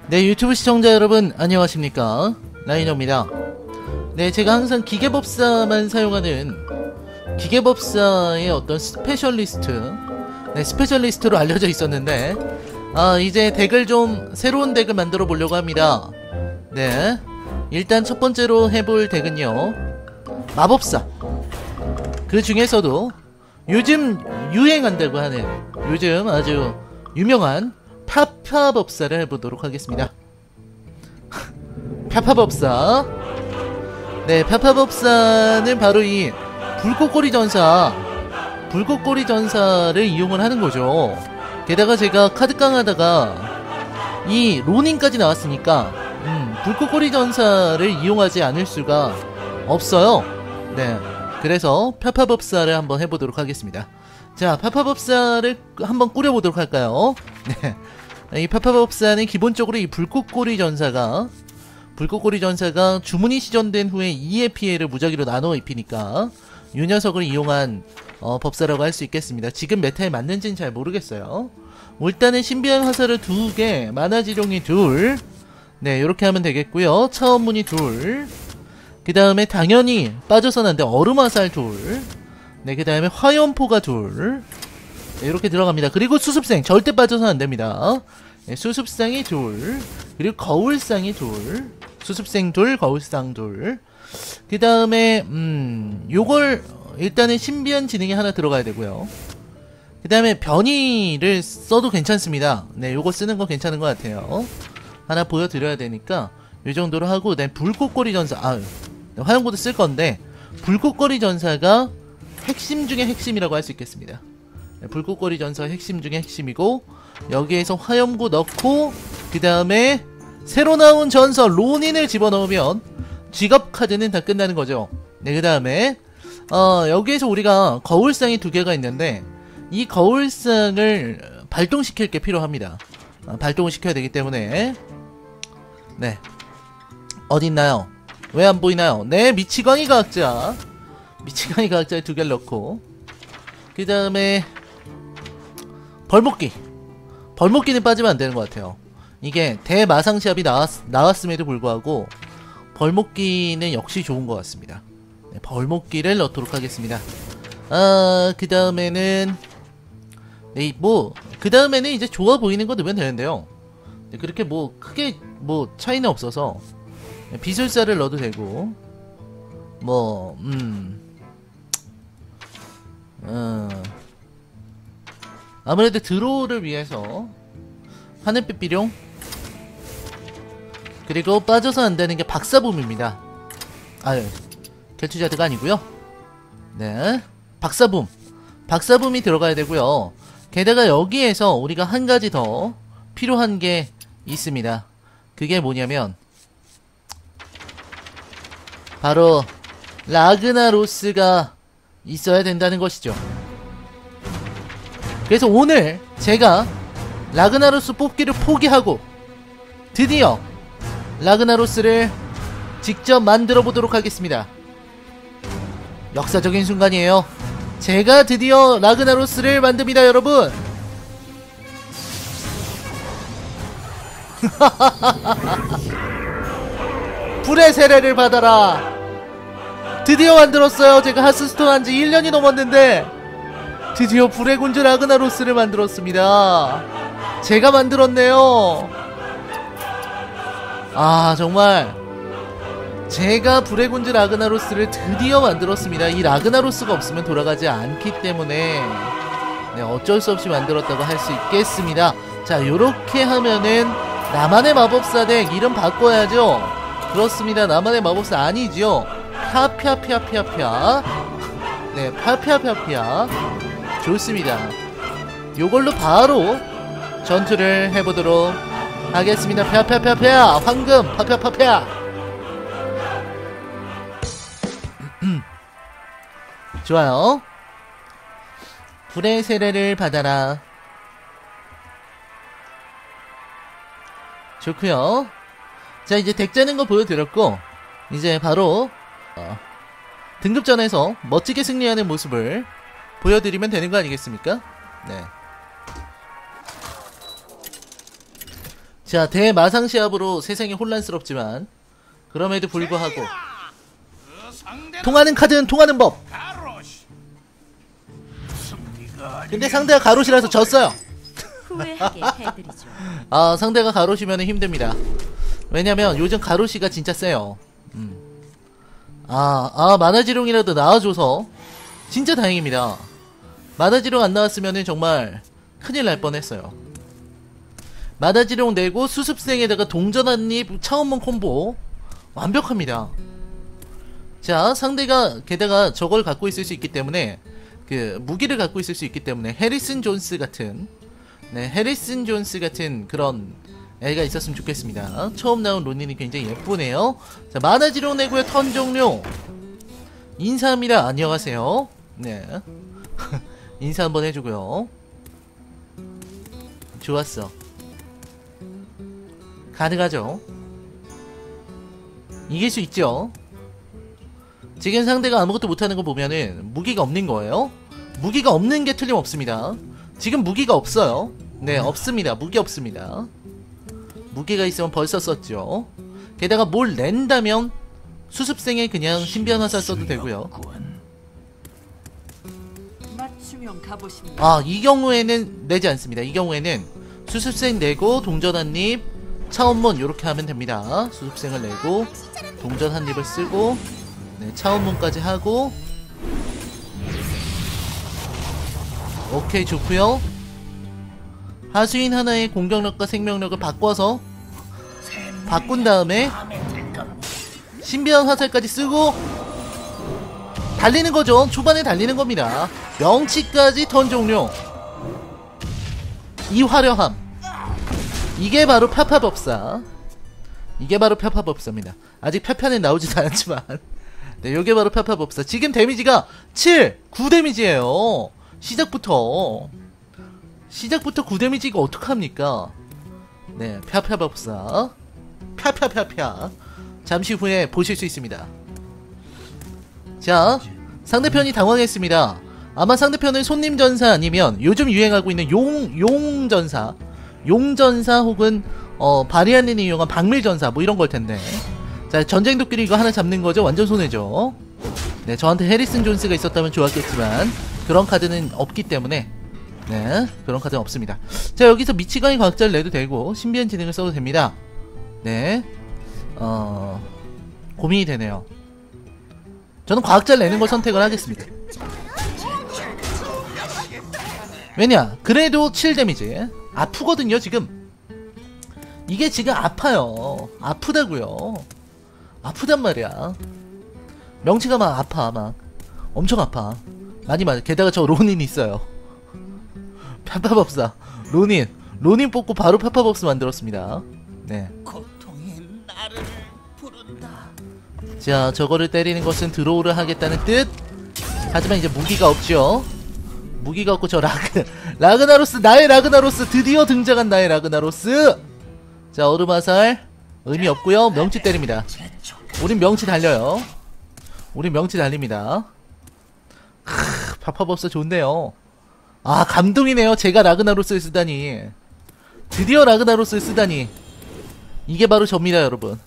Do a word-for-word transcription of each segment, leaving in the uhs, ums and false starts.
네, 유튜브 시청자 여러분 안녕하십니까, 라이너입니다. 네, 제가 항상 기계법사만 사용하는 기계법사의 어떤 스페셜리스트, 네, 스페셜리스트로 알려져 있었는데, 아, 이제 덱을 좀 새로운 덱을 만들어 보려고 합니다. 네, 일단 첫 번째로 해볼 덱은요, 마법사. 그 중에서도 요즘 유행한다고 하는, 요즘 아주 유명한 파파법사를 해보도록 하겠습니다. 파파법사. 네, 파파법사는 바로 이 불꽃꼬리 전사, 불꽃꼬리 전사를 이용을 하는 거죠. 게다가 제가 카드깡 하다가 이 로닝까지 나왔으니까 음, 불꽃꼬리 전사를 이용하지 않을 수가 없어요. 네, 그래서 파파법사를 한번 해보도록 하겠습니다. 자, 파파법사를 한번 꾸려보도록 할까요? 네, 이 파파법사는 기본적으로 이 불꽃꼬리 전사가 불꽃꼬리 전사가 주문이 시전된 후에 이의 피해를 무작위로 나눠 입히니까 이 녀석을 이용한 어, 법사라고 할 수 있겠습니다. 지금 메타에 맞는지는 잘 모르겠어요. 일단은 신비한 화살을 두 개, 만화지룡이 둘, 네, 요렇게 하면 되겠고요. 차원문이 둘, 그 다음에 당연히 빠져서는 안돼 얼음화살 둘, 네, 그 다음에 화염포가 둘, 네, 이렇게 들어갑니다. 그리고 수습생 절대 빠져서는 안됩니다. 네, 수습상이 둘, 그리고 거울상이 둘, 수습생 둘, 거울상 둘, 그 다음에 음 요걸 일단은 신비한 지능이 하나 들어가야 되고요. 그 다음에 변이를 써도 괜찮습니다. 네, 요거 쓰는 거 괜찮은 것 같아요. 하나 보여드려야 되니까 요 정도로 하고, 네, 불꽃꼬리 전사, 아, 네, 화염구도 쓸 건데 불꽃꼬리 전사가 핵심 중에 핵심이라고 할 수 있겠습니다. 네, 불꽃꼬리 전사 핵심 중에 핵심이고, 여기에서 화염구 넣고 그 다음에 새로 나온 전설 로닌을 집어넣으면 직업 카드는 다 끝나는 거죠. 네, 그 다음에 어, 여기에서 우리가 거울상이 두 개가 있는데 이 거울상을 발동시킬 게 필요합니다. 어, 발동을 시켜야 되기 때문에, 네, 어딨나요? 왜 안 보이나요? 네, 미치광이 과학자, 미치광이 과학자에 두 개를 넣고, 그 다음에 벌목기. 벌목기는 빠지면 안 되는 것 같아요. 이게 대마상시합이 나왔, 나왔음에도 불구하고 벌목기는 역시 좋은 것 같습니다. 네, 벌목기를 넣도록 하겠습니다. 아, 그 다음에는 네, 뭐 그 다음에는 이제 좋아 보이는 거 넣으면 되는데요. 네, 그렇게 뭐 크게 뭐 차이는 없어서 네, 비술사를 넣어도 되고, 뭐 음, 어, 아무래도 드로우를 위해서 하늘빛 비룡, 그리고 빠져서 안되는 게 박사붐입니다. 아유, 결투자드가 아니고요. 네, 박사붐, 박사붐이 들어가야 되고요. 게다가 여기에서 우리가 한 가지 더 필요한 게 있습니다. 그게 뭐냐면 바로 라그나로스가 있어야 된다는 것이죠. 그래서 오늘 제가 라그나로스 뽑기를 포기하고 드디어 라그나로스를 직접 만들어 보도록 하겠습니다. 역사적인 순간이에요. 제가 드디어 라그나로스를 만듭니다, 여러분. 불의 세례를 받아라. 드디어 만들었어요. 제가 하스스톤 한지 일 년이 넘었는데 드디어 불의 군주 라그나로스를 만들었습니다. 제가 만들었네요. 아, 정말 제가 불의 군주 라그나로스를 드디어 만들었습니다. 이 라그나로스가 없으면 돌아가지 않기 때문에 네, 어쩔 수 없이 만들었다고 할 수 있겠습니다. 자, 요렇게 하면은 나만의 마법사 덱 이름 바꿔야죠. 그렇습니다. 나만의 마법사 아니죠. 파피아피아피아피아. 네, 파피아피아피아. 좋습니다. 요걸로 바로 전투를 해보도록 하겠습니다. 파피아피아피아. 황금 파피아파피아. 좋아요. 불의 세례를 받아라. 좋구요. 자, 이제 덱 짜는 거 보여드렸고 이제 바로 어, 등급전에서 멋지게 승리하는 모습을 보여드리면 되는 거 아니겠습니까? 네. 자, 대마상시합으로 세상이 혼란스럽지만 그럼에도 불구하고 통하는 카드는 통하는 법. 근데 상대가 가롯이라서 졌어요. 후회하게 해드리죠. 아, 상대가 가롯이면 힘듭니다. 왜냐면 요즘 가롯이가 진짜 세요. 음. 아, 아, 만화지룡이라도 나와줘서 진짜 다행입니다. 만화지룡 안 나왔으면은 정말 큰일 날 뻔했어요. 만화지룡 내고 수습생에다가 동전 한입 차원문 콤보 완벽합니다. 자, 상대가 게다가 저걸 갖고 있을 수 있기 때문에, 그 무기를 갖고 있을 수 있기 때문에 해리슨 존스 같은, 네, 해리슨 존스 같은 그런 애가 있었으면 좋겠습니다. 처음 나온 로닌이 굉장히 예쁘네요. 자, 만화지룡 내고요. 턴 종료. 인사합니다. 안녕하세요. 네. 인사 한번 해주고요. 좋았어. 가능하죠. 이길 수 있죠. 지금 상대가 아무것도 못하는 거 보면은 무기가 없는 거예요. 무기가 없는 게 틀림없습니다. 지금 무기가 없어요. 네, 없습니다. 무기 없습니다. 무기가 있으면 벌써 썼죠. 게다가 뭘 낸다면 수습생에 그냥 신비한 화살 써도 되고요. 아, 이 경우에는 내지 않습니다. 이 경우에는 수습생 내고 동전 한입 차원문 요렇게 하면 됩니다. 수습생을 내고 동전 한입을 쓰고, 네, 차원문까지 하고, 오케이, 좋구요. 하수인 하나의 공격력과 생명력을 바꿔서 바꾼 다음에 신비한 화살까지 쓰고 달리는 거죠. 초반에 달리는 겁니다. 명치까지 턴 종료. 이 화려함, 이게 바로 파파법사. 이게 바로 파파법사입니다. 아직 파편은 나오지도 않았지만 네, 요게 바로 파파법사. 지금 데미지가 칠, 구 데미지예요. 시작부터 시작부터 구 데미지가 어떡합니까? 네, 파파법사. 펴펴펴펴. 잠시 후에 보실 수 있습니다. 자, 상대편이 당황했습니다. 아마 상대편은 손님전사 아니면 요즘 유행하고 있는 용, 용전사, 용전사 혹은 어, 바리안린이 이용한 박밀전사 뭐 이런 걸 텐데. 자, 전쟁도끼리 이거 하나 잡는 거죠. 완전 손해죠. 네, 저한테 해리슨 존스가 있었다면 좋았겠지만 그런 카드는 없기 때문에, 네, 그런 카드는 없습니다. 자, 여기서 미치광이 과학자를 내도 되고 신비한 지능을 써도 됩니다. 네, 어, 고민이 되네요. 저는 과학자를 내는 걸 선택을 하겠습니다. 왜냐, 그래도 칠 데미지 아프거든요. 지금 이게 지금 아파요. 아프다고요. 아프단 말이야. 명치가 막 아파. 막 엄청 아파. 많이 맞아. 게다가 저 로닌 있어요. 파파법사 로닌 로닌 뽑고 바로 파파법사 만들었습니다. 네. 자, 저거를 때리는 것은 드로우를 하겠다는 뜻. 하지만 이제 무기가 없죠. 무기가 없고 저 라그 라그나로스, 나의 라그나로스, 드디어 등장한 나의 라그나로스. 자, 얼음화살 의미 없고요. 명치 때립니다. 우린 명치 달려요. 우린 명치 달립니다. 크, 파파법사 좋네요. 아, 감동이네요. 제가 라그나로스를 쓰다니. 드디어 라그나로스를 쓰다니. 이게 바로 접니다, 여러분.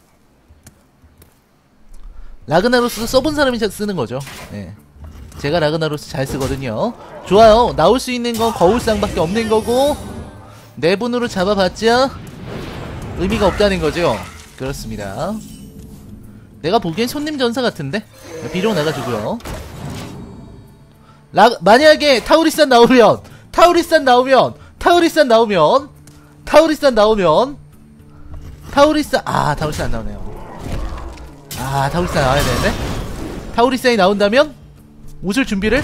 라그나로스 써본 사람이 쓰는 거죠. 네. 제가 라그나로스 잘 쓰거든요. 좋아요. 나올 수 있는 건 거울상밖에 없는 거고 내분으로 잡아봤자 의미가 없다는 거죠. 그렇습니다. 내가 보기엔 손님 전사 같은데? 비록 나가주고요. 라, 만약에 타우리산 나오면 타우리산 나오면 타우리산 나오면 타우리산 나오면 타우리산 아 타우리산 안 나오네요. 아, 타우리산 나와야 되는데? 타우리산이 나온다면 웃을 준비를?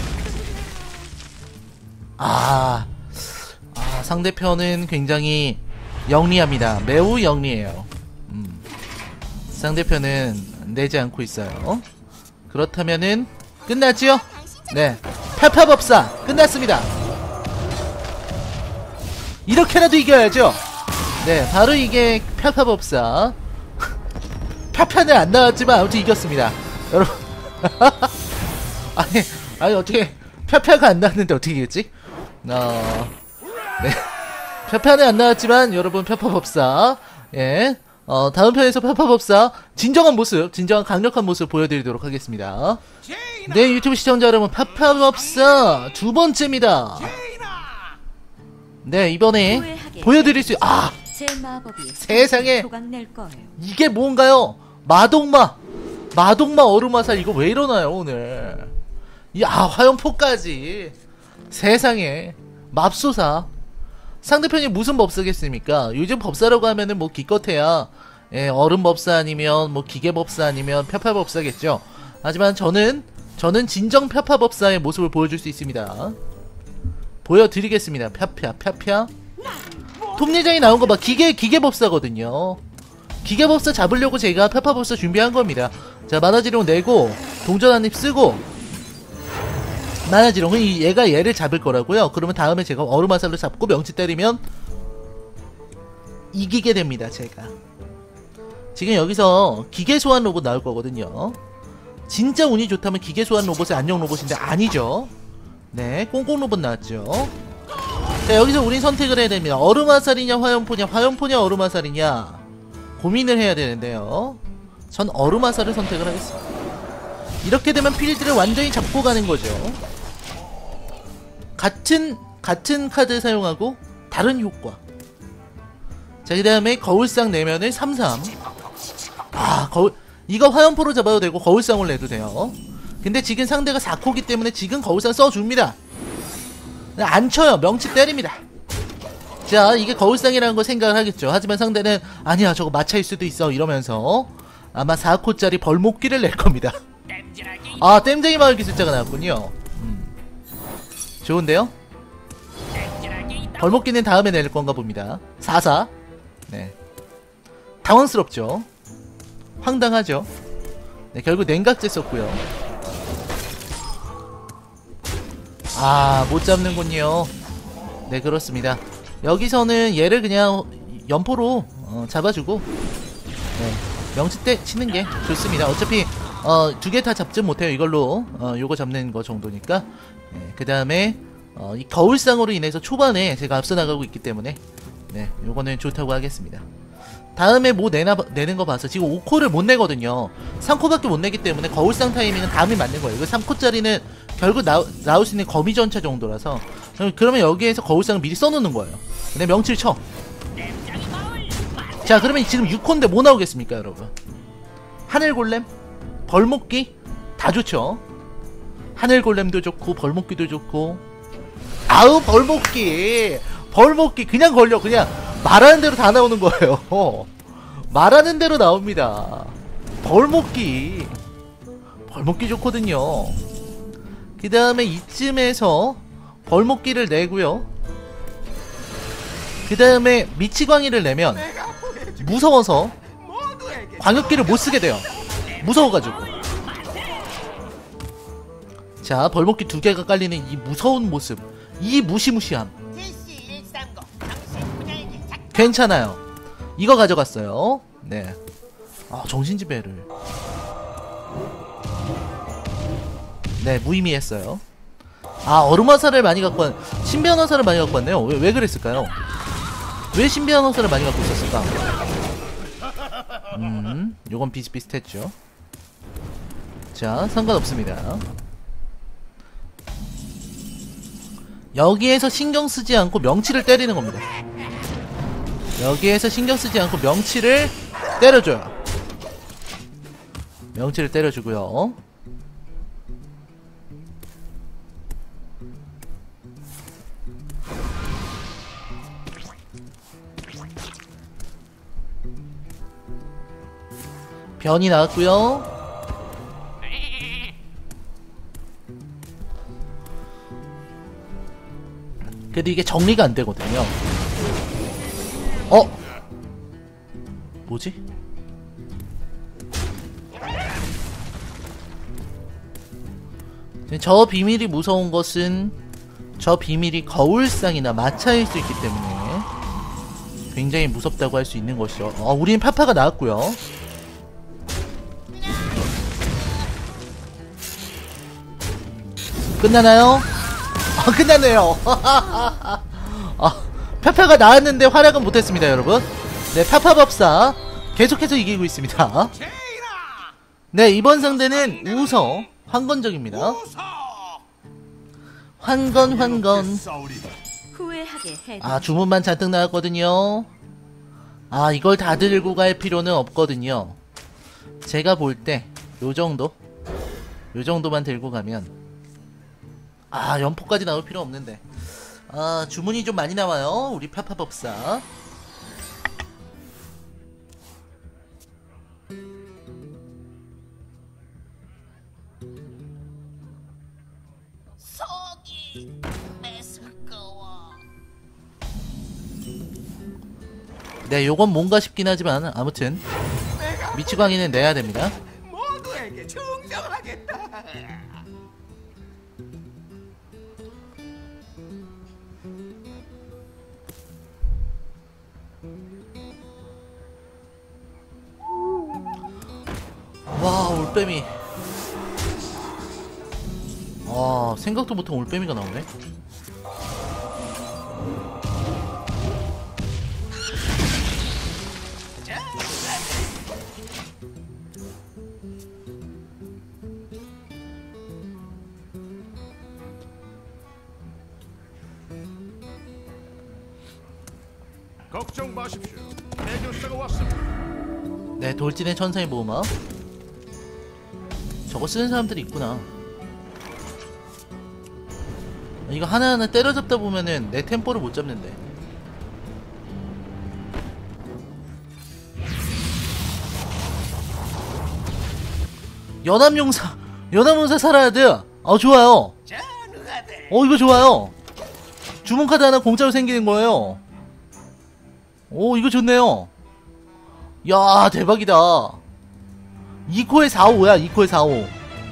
아, 아, 상대편은 굉장히 영리합니다. 매우 영리해요. 음. 상대편은 내지 않고 있어요. 그렇다면은 끝났지요? 네, 파파법사 끝났습니다. 이렇게라도 이겨야죠. 네, 바로 이게 파파법사. 파편은 안 나왔지만 아무튼 이겼습니다. 여러분. 아니, 아니, 어떻게, 파편가 안 나왔는데 어떻게 이겼지? 어, 네. 편편은 안 나왔지만 여러분 편파법사 예 어 다음 편에서 편파법사 진정한 모습 진정한 강력한 모습 보여드리도록 하겠습니다. 네 유튜브 시청자 여러분 편파법사 두 번째입니다. 네 이번에 후회하게 보여드릴 수 아 제 마법이 세상에 조각낼 거예요. 이게 뭔가요? 마동마 마동마 얼음화살 이거 왜 이러나요 오늘? 야 화염포까지 세상에 맙소사. 상대편이 무슨 법사겠습니까? 요즘 법사라고 하면은 뭐 기껏해야 예, 얼음 법사 아니면 뭐 기계 법사 아니면 편파 법사겠죠. 하지만 저는 저는 진정 편파 법사의 모습을 보여줄 수 있습니다. 보여드리겠습니다. 펴펴 펴펴. 톱니장이 나온 거 봐. 기계 기계 법사거든요. 기계 법사 잡으려고 제가 편파 법사 준비한 겁니다. 자 만화지룡 내고 동전 한입 쓰고 만화지룡은 얘가 얘를 잡을 거라고요. 그러면 다음에 제가 얼음화살로 잡고 명치 때리면 이기게 됩니다. 제가 지금 여기서 기계 소환 로봇 나올 거거든요. 진짜 운이 좋다면 기계 소환 로봇이 안녕 로봇인데 아니죠. 네 꽁꽁 로봇 나왔죠. 자 여기서 우린 선택을 해야 됩니다. 얼음화살이냐 화염포냐 화염포냐 얼음화살이냐 고민을 해야 되는데요. 전 얼음화살을 선택을 하겠습니다. 이렇게 되면 필드를 완전히 잡고 가는 거죠. 같은 같은 카드 사용하고 다른 효과. 자, 그 다음에 거울상 내면을 삼 삼. 아, 거울 이거 화염포로 잡아도 되고 거울상을 내도 돼요. 근데 지금 상대가 사 코기 때문에 지금 거울상 써줍니다. 안 쳐요. 명치 때립니다. 자, 이게 거울상이라는 걸 생각을 하겠죠. 하지만 상대는 아니야, 저거 마차일 수도 있어 이러면서 아마 사 코짜리 벌목기를 낼 겁니다. 아, 땜쟁이 마을 기술자가 나왔군요. 좋은데요? 벌목기는 다음에 낼 건가 봅니다. 사 사. 네. 당황스럽죠? 황당하죠? 네, 결국 냉각제 썼고요. 아, 못 잡는군요. 네, 그렇습니다. 여기서는 얘를 그냥 연포로 어, 잡아주고 네, 명치 때 치는 게 좋습니다. 어차피 어, 두 개 다 잡지 못해요. 이걸로 어, 요거 잡는 거 정도니까. 네, 그 다음에 어, 이 거울상으로 인해서 초반에 제가 앞서 나가고 있기 때문에 네, 요거는 좋다고 하겠습니다. 다음에 뭐 내나, 내는 거 봐서 지금 오 코를 못 내거든요. 삼 코밖에 못 내기 때문에 거울상 타이밍은 다음에 맞는 거예요. 이거 삼 코짜리는 결국 나오, 나올 수 있는 거미전차 정도라서 그러면 여기에서 거울상을 미리 써놓는 거예요. 근데 명치를 쳐. 자 그러면 지금 육 코인데 뭐 나오겠습니까 여러분? 하늘골렘? 벌목기? 다 좋죠. 하늘골렘도 좋고 벌목기도 좋고. 아우 벌목기 벌목기 그냥 걸려. 그냥 말하는 대로 다 나오는 거예요. 말하는 대로 나옵니다. 벌목기 벌목기 좋거든요. 그 다음에 이쯤에서 벌목기를 내고요. 그 다음에 미치광이를 내면 무서워서 광역기를 못쓰게 돼요. 무서워가지고. 자 벌목기 두 개가 깔리는 이 무서운 모습, 이 무시무시함 괜찮아요. 이거 가져갔어요. 네. 아 정신지배를 네 무의미했어요. 아 얼음화살을 많이 갖고 왔 신비한 화살을 많이 갖고 왔네요. 왜, 왜 그랬을까요? 왜 신비한 화살을 많이 갖고 있었을까? 음 요건 비슷비슷했죠. 자 상관없습니다. 여기에서 신경 쓰지 않고 명치를 때리는 겁니다. 여기에서 신경 쓰지 않고 명치를 때려줘요. 명치를 때려주고요. 변이 나왔고요. 그래도 이게 정리가 안 되거든요. 어? 뭐지? 저 비밀이 무서운 것은 저 비밀이 거울상이나 마차일 수 있기 때문에 굉장히 무섭다고 할 수 있는 것이죠. 어, 우린 파파가 나왔고요. 끝나나요? 아, 끝나네요. 아, 페페가 나왔는데 활약은 못했습니다 여러분. 네, 파파법사 계속해서 이기고 있습니다. 네, 이번 상대는 우서 황건적입니다. 황건 황건. 후회하게 해드리죠. 아, 주문만 잔뜩 나왔거든요. 아, 이걸 다 들고 갈 필요는 없거든요. 제가 볼 때 요정도 요정도만 들고 가면, 아, 연포까지 나올 필요 없는데. 아, 주문이 좀 많이 나와요 우리 파파법사. 속이 메스꺼워. 네, 요건 뭔가 싶긴 하지만 아무튼 미치광이는 내야 됩니다. 모두에게 증정하겠다. 와, 올빼미. 아, 생각도 못한 올빼미가 나오네. 걱정 마십시오. 해결사가 왔습니다. 네, 돌진의 천사의 모음아. 저거 쓰는 사람들이 있구나. 이거 하나하나 때려잡다 보면은 내 템포를 못 잡는데. 연합용사, 연합용사 살아야 돼. 아, 좋아요. 전우가들. 어, 이거 좋아요. 주문카드 하나 공짜로 생기는 거예요. 오, 이거 좋네요. 야, 대박이다. 이 코에 사 오야, 이 코에 사 오.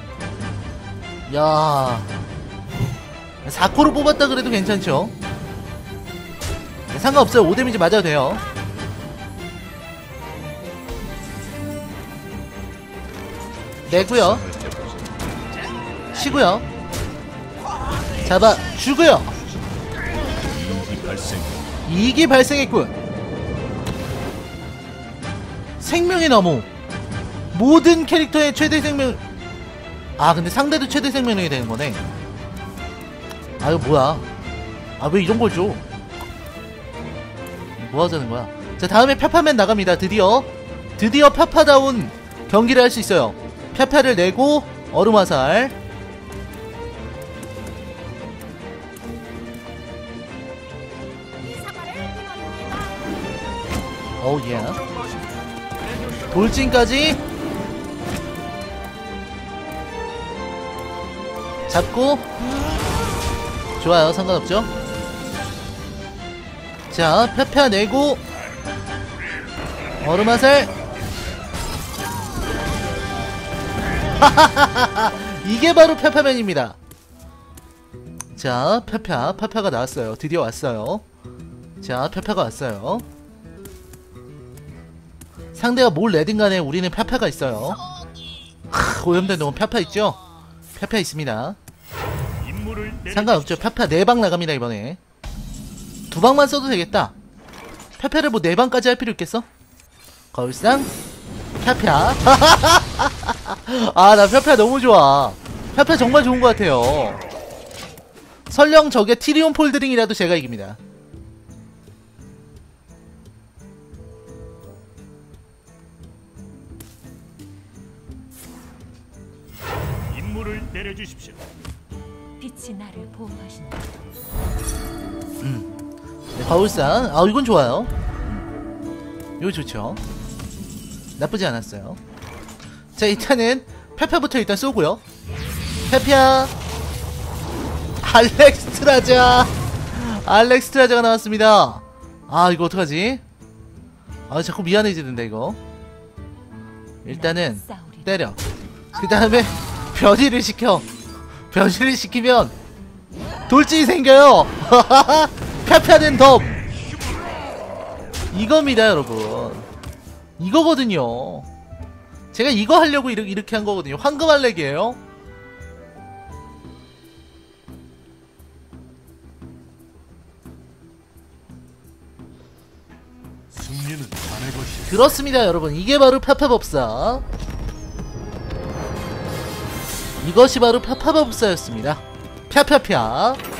야, 사 코로 뽑았다 그래도 괜찮죠? 네, 상관없어요. 오 데미지 맞아도 돼요. 내고요. 치고요. 잡아 주고요. 이익이 발생했군. 생명의 나무. 모든 캐릭터의 최대 생명. 아, 근데 상대도 최대 생명력이 되는 거네. 아, 이거 뭐야? 아, 왜 이런 걸 줘? 뭐 하자는 거야? 자, 다음에 파파맨 나갑니다. 드디어 드디어 파파다운 경기를 할 수 있어요. 파파를 내고 얼음 화살. 오우 예. 돌진까지 잡고. 좋아요, 상관없죠. 자, 페페 내고 얼음 화살. 이게 바로 페페맨입니다. 자, 페페, 페페가 나왔어요. 드디어 왔어요. 자, 페페가 왔어요. 상대가 뭘 내든 간에 우리는 페페가 있어요. 크, 오염된 놈은 페페 있죠? 페페 있습니다. 상관없죠. 페페 네 방 나갑니다. 이번에 두 방만 써도 되겠다. 페페를 뭐 네 방까지 할 필요 있겠어? 거울상 페페. 아, 나 페페 너무 좋아. 페페 정말 좋은 것 같아요. 설령 저게 티리온 폴드링이라도 제가 이깁니다. 임무를 내려주십시오. 빛이 나를 보호하신다. 네, 거울상. 아, 이건 좋아요. 음. 이거 좋죠. 나쁘지 않았어요. 자, 일단은 페페부터 일단 쏘고요. 페페야. 알렉스트라자. 알렉스트라자가 나왔습니다. 아, 이거 어떡하지? 아, 자꾸 미안해지는데 이거. 일단은 때려. 그 다음에 변이를 시켜. 변신을 시키면 돌진이 생겨요. 페페는 덤. 이겁니다 여러분. 이거거든요. 제가 이거 하려고 이렇게, 이렇게 한 거거든요. 황금 알렉이에요. 그렇습니다 여러분, 이게 바로 파파법사. 이것이 바로 파파법사였습니다. 펴펴펴.